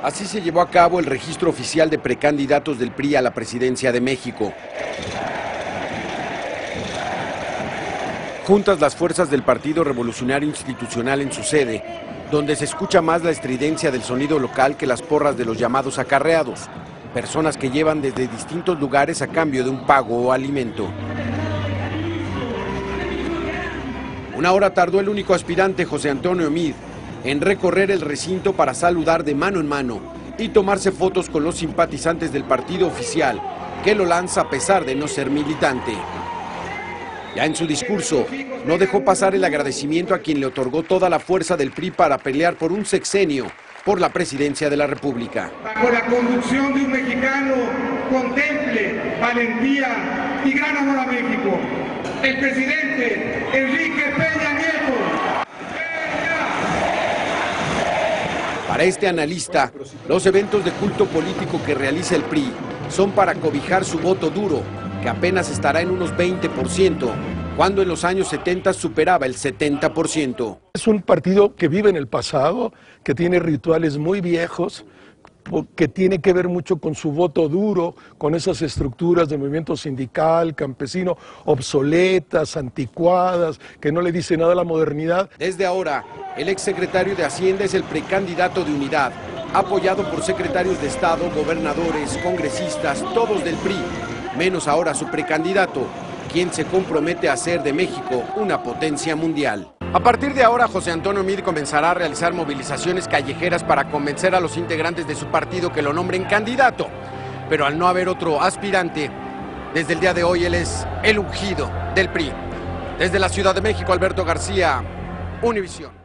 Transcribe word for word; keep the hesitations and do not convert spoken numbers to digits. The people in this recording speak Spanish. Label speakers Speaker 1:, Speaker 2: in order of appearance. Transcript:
Speaker 1: Así se llevó a cabo el registro oficial de precandidatos del P R I a la presidencia de México. Juntas las fuerzas del Partido Revolucionario Institucional en su sede, donde se escucha más la estridencia del sonido local que las porras de los llamados acarreados, personas que llevan desde distintos lugares a cambio de un pago o alimento. Una hora tardó el único aspirante, José Antonio Meade, en recorrer el recinto para saludar de mano en mano y tomarse fotos con los simpatizantes del partido oficial, que lo lanza a pesar de no ser militante. Ya en su discurso, no dejó pasar el agradecimiento a quien le otorgó toda la fuerza del P R I para pelear por un sexenio por la presidencia de la República.
Speaker 2: Bajo la conducción de un mexicano con temple, valentía y gran amor a México, el presidente Enrique Peña Nieto.
Speaker 1: Para este analista, los eventos de culto político que realiza el P R I son para cobijar su voto duro, que apenas estará en unos veinte por ciento, cuando en los años setenta superaba el setenta por ciento.
Speaker 3: Es un partido que vive en el pasado, que tiene rituales muy viejos, que tiene que ver mucho con su voto duro, con esas estructuras de movimiento sindical, campesino, obsoletas, anticuadas, que no le dice nada a la modernidad.
Speaker 1: Desde ahora, el exsecretario de Hacienda es el precandidato de Unidad, apoyado por secretarios de Estado, gobernadores, congresistas, todos del P R I, menos ahora su precandidato, quien se compromete a hacer de México una potencia mundial. A partir de ahora, José Antonio Meade comenzará a realizar movilizaciones callejeras para convencer a los integrantes de su partido que lo nombren candidato. Pero al no haber otro aspirante, desde el día de hoy él es el ungido del P R I. Desde la Ciudad de México, Alberto García, Univisión.